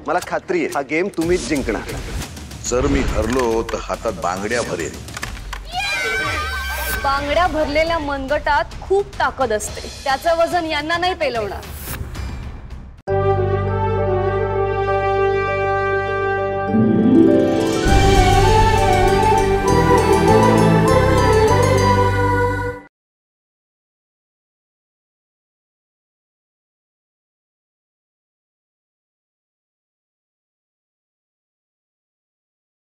मला खात्री आहे हा गेम तुम्हीच जिंकणार। जर मी हरलो तर हातात बांगड्या भरेल। बांगड्या भरलेल्या मनगटात खूप ताकद असते, त्याचं वजन यांना नाही पेलवणार।